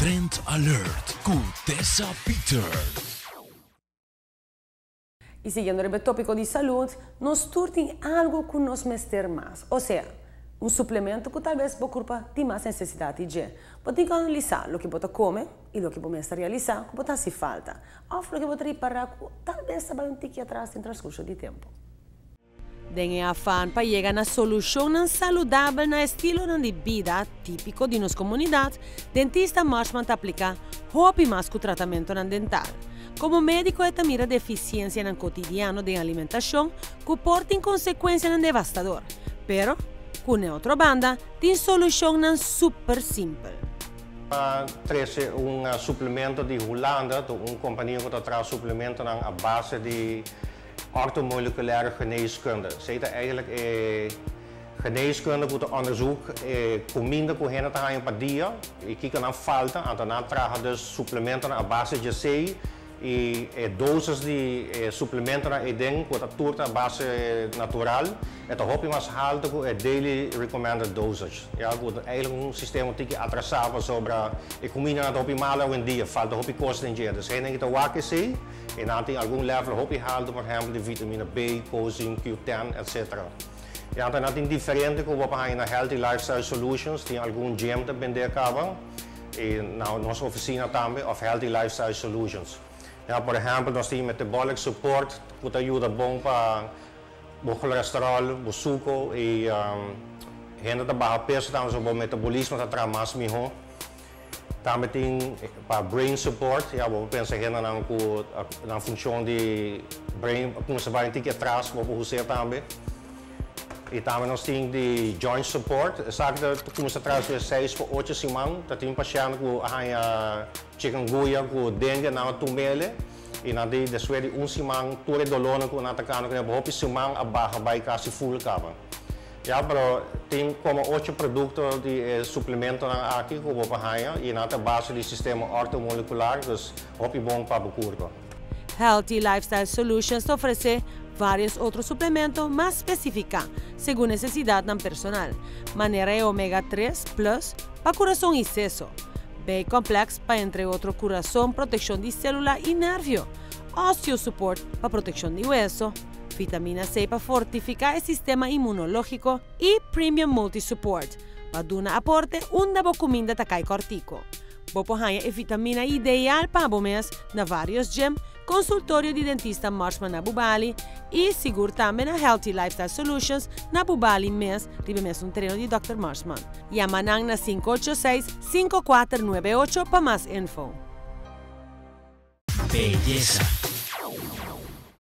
Trend Alert con Tessa Peter. Y siguiendo el tópico de salud, nos turten algo que nos mester más. O sea, un suplemento que tal vez ocupa de más necesidad de. Podemos analizar lo que você come e lo que você realizar, o que você hace falta. Ou lo que você reparar, tal vez estava um tique atrás em transcurso de tempo. Den afán para llegar a una solución saludable en el estilo de vida típico de nuestra comunidad, dentista Marshman aplica hopi más que tratamiento dental. Como médico, mira deficiencia en el cotidiano de alimentación que porta en consecuencias devastadoras. Pero, con otra banda, tiene solución super simple. Trazer suplemento de Holanda, companhia que traz suplemento a base de ortomoleculaire geneeskunde. Ze heet eigenlijk geneeskunde voor onderzoek comida corrente te gaan per dia e kijken naar fouten en daarna tragen dus supplementen à base de C e doses de supplementen naar ding voor dat toert à base natural en dan hoop je maar haalt de daily recommended dosage. Ja, goed, eigenlijk een systeem dat je atrasava sobre e comida na hoop je mal in dia falta hoop je kosten in dia. Dus geen ding te waken C e na algum level hoop je haalt por exemplo de vitamine B, coenzym Q10 etc. Ja, dan tem diferente que we gaan naar Healthy Lifestyle Solutions, die algum gym te vender acaba e na nossa oficina também of Healthy Lifestyle Solutions. Ja, por exemplo, nós temos metabolic support, que ajuda bom para o colesterol, o suco e gente que baixa peso, também o metabolismo está mais melhor. Também tem para brain support, ja, we pensa gente na função de brain, como se vai ter que atrás, we usar também. E também nós temos de joint support, sabe que como se traz 6 por 8 semanas, tem paciente que tem chikungunya, que dengue na tumele, e na de depois de semana, tudo dolor que na atacando que na boa semana a barra vai quase full cava. Já, pero tem como 8 produtos de suplemento aqui que vou para e na base do sistema ortomolecular, dus hopi bom para o curto. Healthy Lifestyle Solutions ofrece varios otros suplementos más específicos según necesidad del personal. Manera de omega 3 plus para corazón y seso. B-complex para entre otros corazón, protección de célula y nervio. Osteosupport para protección de hueso. Vitamina C para fortificar el sistema inmunológico y Premium Multi-Support para dar un aporte una comida takai cortico. Bopohaya es vitamina ideal para bomes na varios gym, consultorio de dentista Marshman na Bubali e seguro também na Healthy Lifestyle Solutions na Bubali mes, ribe mes um treino de Dr. Marshman. Yamanang na 586-5498 para mais info. Belleza.